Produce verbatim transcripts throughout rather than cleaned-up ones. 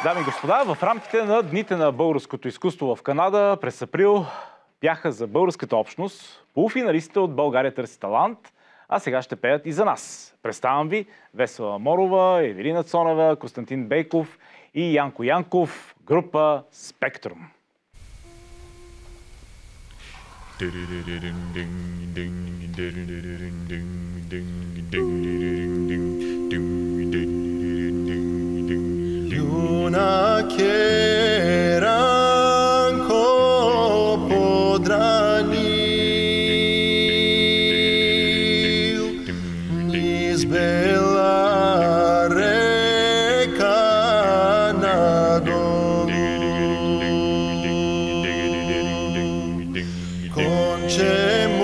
Дами и господа, в рамките на Дните на българското изкуство в Канада през април бяха за българската общност полуфиналистите от България търси талант, а сега ще пеят и за нас. Представям ви Весела Морова, Евелина Цонева, Константин Бейков и Янко Янков, група Спектрум. Luna kieranko podranil, niz bela reka nadolu, konče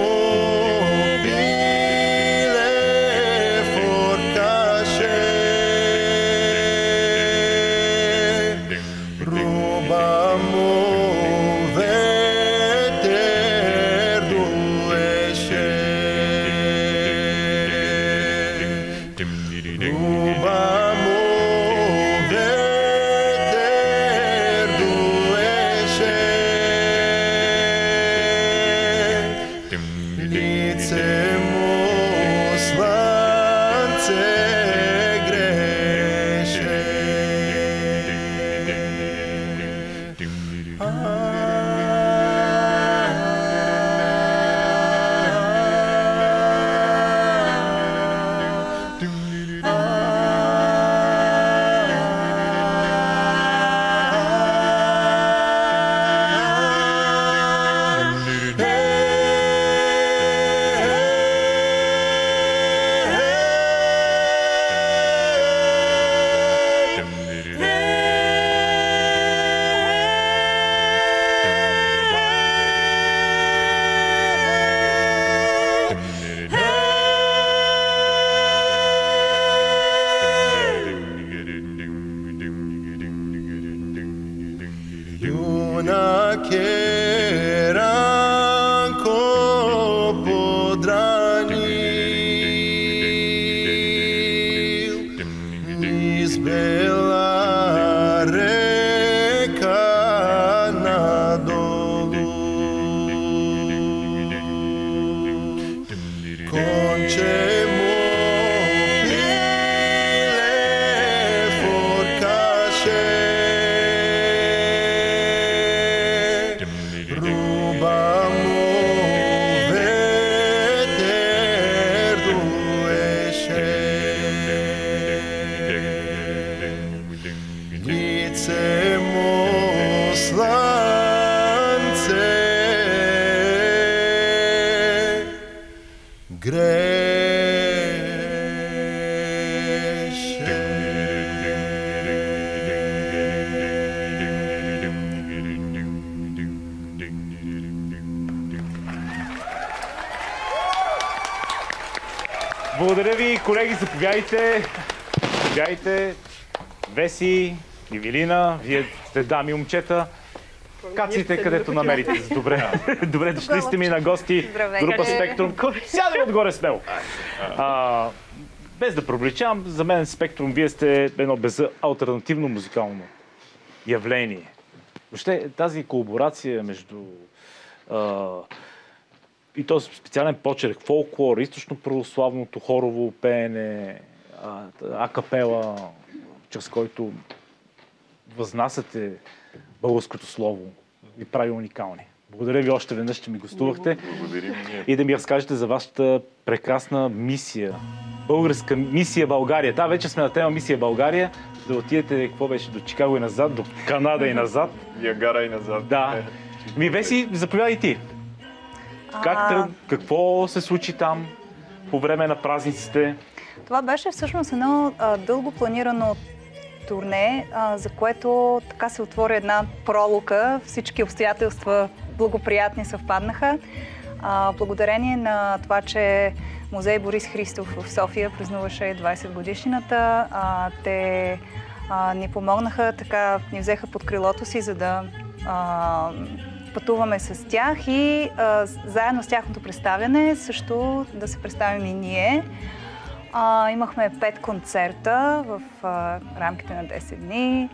Благодаря ви, колеги, заповядайте. Заповядайте. Веси, Евелина, вие сте дами и момчета. Кацайте където намерите. Добре, добре дошли сте ми на гости. Група Спектрум. Сядай отгоре смело. А, без да пробличам, за мен Спектрум, вие сте едно безалтернативно музикално явление. Въобще тази колаборация между а, и този специален почерк, фолклор, източно-православното хорово пеене, акапела, чрез който възнасяте българското слово, ви прави уникални. Благодаря ви още веднъж, че ми гостувахте. Благодарим. И да ми разкажете за вашата прекрасна мисия. Българска мисия България. Та, вече сме на тема мисия България. Да отидете, какво беше, до Чикаго и назад, до Канада и назад. Ягара и назад. Да. Ми, Веси, заповядай ти. Как, а... Какво се случи там по време на празниците? Това беше всъщност едно а, дълго планирано турне, а, за което така се отвори една пролука. Всички обстоятелства благоприятни съвпаднаха. А, благодарение на това, че музей Борис Христов в София празнуваше двайсет годишнината, а, те а, ни помогнаха, така ни взеха под крилото си, за да а, пътуваме с тях и а, заедно с тяхното представяне също да се представим и ние. А, имахме пет концерта в а, рамките на десет дни.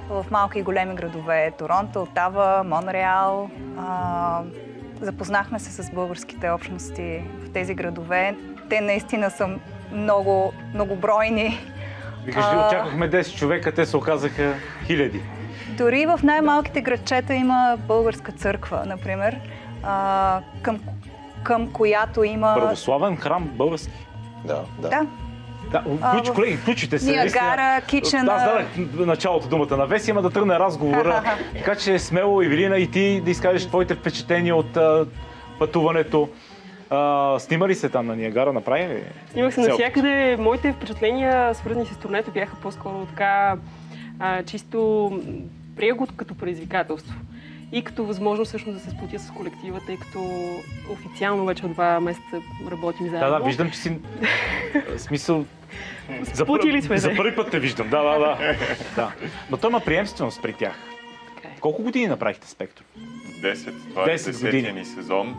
в малки и големи градове. Торонто, Отава, Монреал. А, запознахме се с българските общности в тези градове. Те наистина са много, многобройни. Викаш, А, очаквахме десет човека, те се оказаха хиляди. Дори в най-малките градчета има българска църква, например, а, към, към която има... Православен храм български. Да, да. Да, Да, А, включ, в колеги, включите се. Ниагара, Кичена. Аз дадах началото думата на Веси, ама да тръгне разговора. Така че смело, Ивелина, и ти да изкажеш твоите впечатления от а, пътуването. А, снима ли се там на Ниагара? Направи ли? Снимах се селфи? навсякъде. Моите впечатления, свързани с турнето, бяха по-скоро така а, чисто приех го като предизвикателство. И като възможност всъщност да се сплотя с колектива, тъй като официално вече от два месеца работим заедно. Да, да, виждам, че си... смисъл... За, Сплотили сме за се. първи път те виждам, да, да, да. да. Но той има приемственост при тях. Така е. Колко години направихте Спектrum? десет. Това десет е десетия години. ни сезон.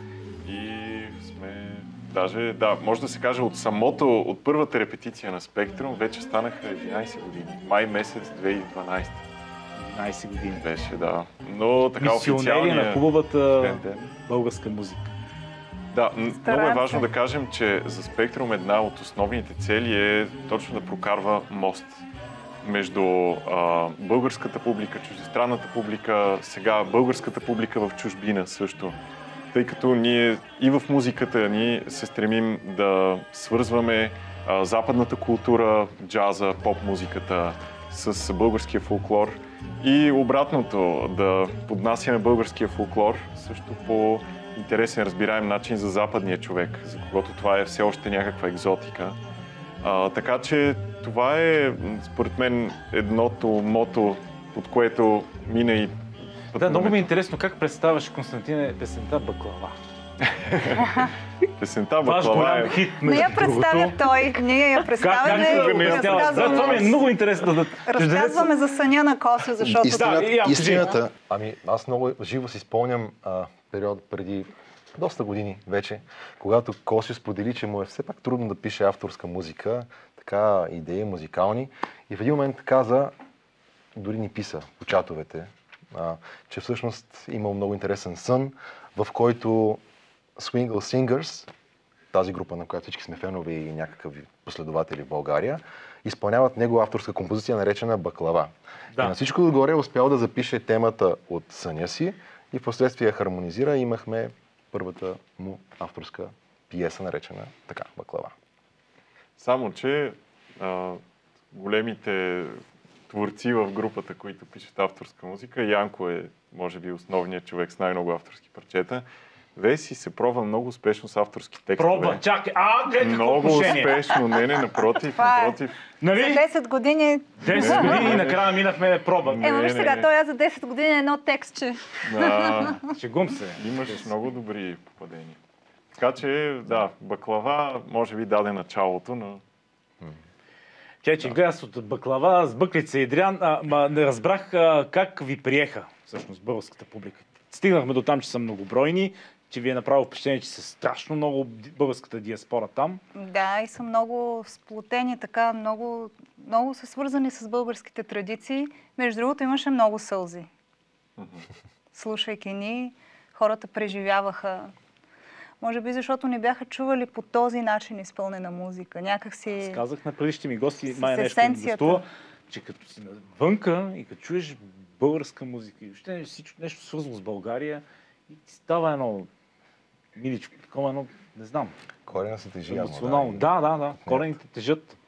И сме... Даже, да, може да се каже от самото, от първата репетиция на Спектрум, вече станаха единайсет години. Май месец две хиляди и дванайсета единайсет години. беше, да. Но така Мисионери официалния... на хубавата ден, ден. българска музика. Да, м- много е Стараем важно се. да кажем, че за Спектрум една от основните цели е точно да прокарва мост между а, българската публика, чуждестранната публика, сега българската публика в чужбина също. Тъй като ние и в музиката ни се стремим да свързваме а, западната култура, джаза, поп-музиката с българския фолклор и обратното, да поднасяме българския фолклор също по интересен, разбираем начин за западния човек, за когото това е все още някаква екзотика. А, така че това е, според мен, едното мото, под което мина и Да, много ми е интересно как представяш, Константине, песента Баклава. песента Ваш Баклава голям е... хит, Не между я представя другото. той, ние я Как, представяме как и не я представя? Да, това ми е разказваме, много интересно да... разказваме за съня на Косио, защото Истината, Да, и аз истината, Ами, аз много живо си спомням а, период преди доста години вече, когато Косио сподели, че му е все пак трудно да пише авторска музика, така идеи музикални. И в един момент каза, дори ни писа по чатовете, а, че всъщност имал много интересен сън, в който Swingle Singers, тази група, на която всички сме фенове и някакви последователи в България, изпълняват негова авторска композиция, наречена Баклава. Да. И на всичко отгоре е успял да запише темата от съня си и в последствие я хармонизира и имахме първата му авторска пиеса, наречена така, Баклава. Само, че а, големите творци в групата, които пишат авторска музика, Янко е, може би, основният човек с най-много авторски парчета. Веси се пробва много успешно с авторски текстове. Пробва, чакай, а, гледай какво Много отношение. успешно, не, не, напротив, Това е. напротив. за Нали? десет години... десет години и накрая минахме на проба. Е, ма Не, виж не, сега, не. той аз за десет години е едно текстче. Да, Шегум се. имаш много добри попадения. Така че, да, Баклава може би даде началото, но... Че, че гледа от Баклава с Бъклица и Идриан, а, ма не разбрах а, как ви приеха всъщност българската публика. Стигнахме до там, че са многобройни, че ви е направило впечатление, че са страшно много ди- българската диаспора там. Да, и са много сплотени, така, много, много са свързани с българските традиции. Между другото, имаше много сълзи. Слушайки ни, хората преживяваха. Може би защото не бяха чували по този начин изпълнена музика. Някак си... Казах на предишните ми гости, С май нещо им есенцията. гостува, че като си навънка и като чуеш българска музика и въобще всичко нещо свързано с България, и ти става едно миличко, такова едно, не знам, Корена се тежи. ама, емоционално. и- Да, да, да, корените тежат.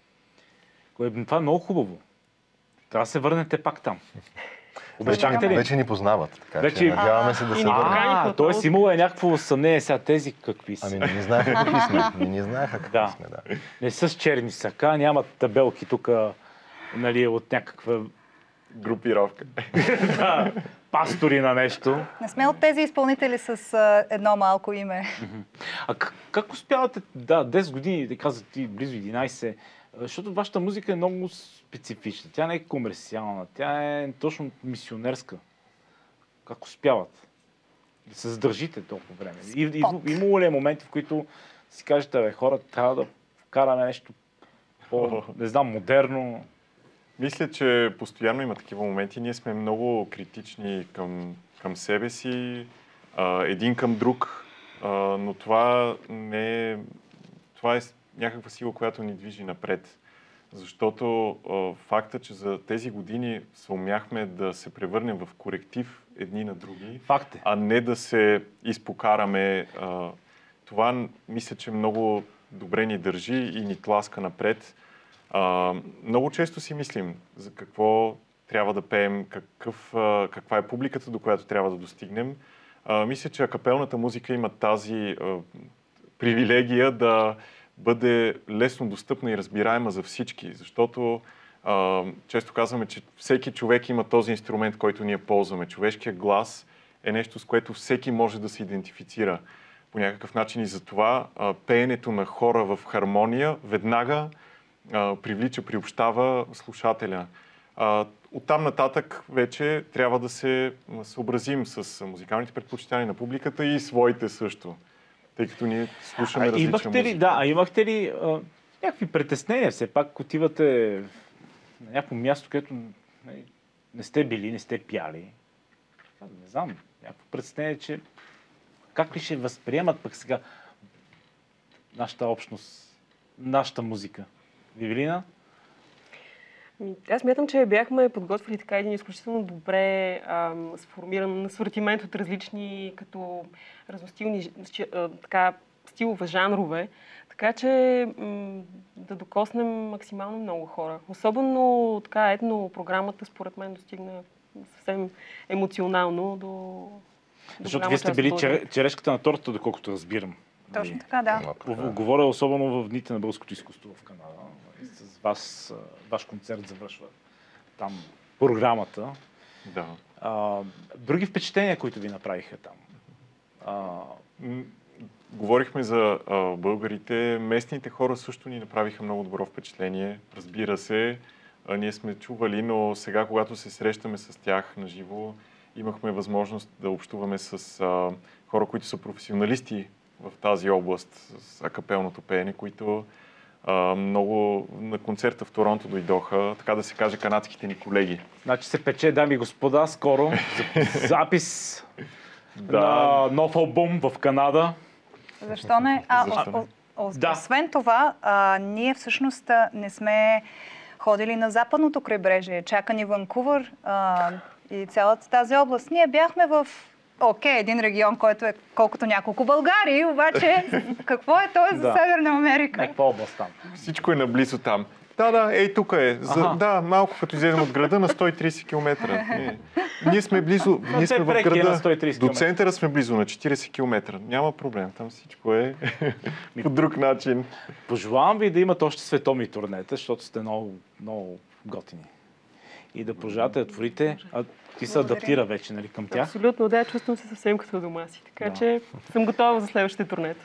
Кое- Това е много хубаво. Трябва да се върнете пак там. Вече, Обещахте ни, ли? вече ни познават, така Вече- че надяваме се да се И ни върнем. поканихме А, т.е. отново. имало е някакво съмнение сега тези какви са. Ами не ни знаеха какви сме. Не ни знаеха какви Да. сме, да. Не са с черни сака, нямат табелки тук, нали, от някаква Групировка. да, пастори на нещо. Не сме от тези изпълнители с а, едно малко име. А как, как успявате, да, десет години, да казах ти, близо единайсет, защото вашата музика е много специфична. Тя не е комерциална, тя е точно мисионерска. Как успяват да се задържите толкова време? И, и, Спот. имало ли е моменти, в които си кажете, бе, хора, трябва да вкараме нещо по, не знам, модерно? Мисля, че постоянно има такива моменти. Ние сме много критични към, към себе си, а, един към друг, а, но това не е... Това е някаква сила, която ни движи напред. Защото а, факта, че за тези години се умяхме да се превърнем в коректив едни на други, Факт е. а не да се изпокараме, а, това мисля, че много добре ни държи и ни тласка напред. А, много често си мислим за какво трябва да пеем, какъв, а, каква е публиката, до която трябва да достигнем. А, мисля, че акапелната музика има тази а, привилегия да бъде лесно достъпна и разбираема за всички, защото а, често казваме, че всеки човек има този инструмент, който ние ползваме. Човешкият глас е нещо, с което всеки може да се идентифицира по някакъв начин и затова а, пеенето на хора в хармония веднага а, привлича, приобщава слушателя. А, оттам нататък вече трябва да се съобразим с музикалните предпочитания на публиката и своите също, тъй като ние слушаме А, различна имахте ли, музика. да, а имахте ли а, някакви притеснения? Все пак отивате на някакво място, където не, не сте били, не сте пяли. Не знам, някакво притеснение, че как ли ще възприемат пък сега нашата общност, нашата музика? Вивелина? Ами, Аз мятам, че бяхме подготвили така един изключително добре ам, сформиран асортимент от различни като разностилни ж- а, така, стилове, жанрове, така че м- да докоснем максимално много хора. Особено така етно програмата според мен достигна съвсем емоционално до, до Защото голяма вие сте част били от чере- българите. черешката на тортата, доколкото разбирам. Точно така, да. Г- Говоря особено в дните на българското изкуство в Канада. С вас, а, ваш концерт завършва там програмата. Да. А, други впечатления, които ви направиха там? А, М, Говорихме за а, българите. Местните хора също ни направиха много добро впечатление. Разбира се, а, ние сме чували, но сега, когато се срещаме с тях на живо, имахме възможност да общуваме с а, хора, които са професионалисти в тази област, с акапелното пеене, които а, много на концерта в Торонто дойдоха, така да се каже, канадските ни колеги. значи се пече, дами и господа, скоро за- запис Да. на нов албум в Канада. Защо не? А, Защо не? о- о- Да. Освен това, а, ние всъщност а, не сме ходили на западното крайбрежие, чака ни Ванкувър а, и цялата тази област. Ние бяхме в, окей, един регион, който е колкото няколко Българии, обаче какво е той за Да. Северна Америка? Някаква област там. Всичко е наблизо там. Да, да, ей, тук е. За, Аха. да, малко като излезем от града на сто и трийсет километра. Е. Ние сме близо, ние сме в преки е на града. сто и трийсет До километра. центъра сме близо на четирийсет километра. Няма проблем, там всичко е по друг начин. Пожелавам ви да имате още световни турнета, защото сте много, много готини. И да продължавате да творите. А ти се Благодаря. адаптира вече, нали, към тях. Абсолютно, да, чувствам се съвсем като дома си, така Да. че съм готова за следващите турнета.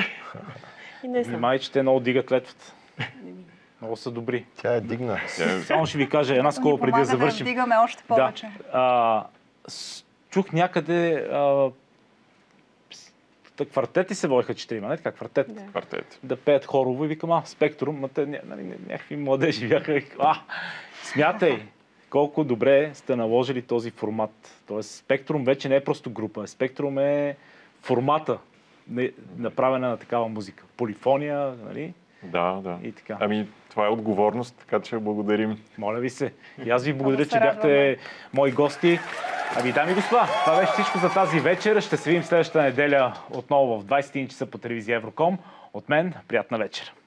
И не съм. Внимай, че те много дигат летвата. Много са добри. Тя е дигна. Само ще ви кажа една скоро преди да Помага завършим. вдигаме още повече. Да. А, с- чух някъде а, с- та квартети се водиха четирима, не така квартет. Да. Квартет. Да пеят хорово и викам, а, Спектрум, ма те ня- нали, ня- някакви младежи бяха. Викам, а, смятай колко добре сте наложили този формат. Тоест Спектрум вече не е просто група, Спектрум е формата, не- направена на такава музика. Полифония, нали? Да, да. И така. Ами, това е отговорност, така че благодарим. Моля ви се. И аз ви благодаря, Много се че бяхте радваме. мои гости. Ами, дами и господа, това беше всичко за тази вечер. Ще се видим следващата неделя отново в двайсет и един часа по телевизия Евроком. От мен, приятна вечер.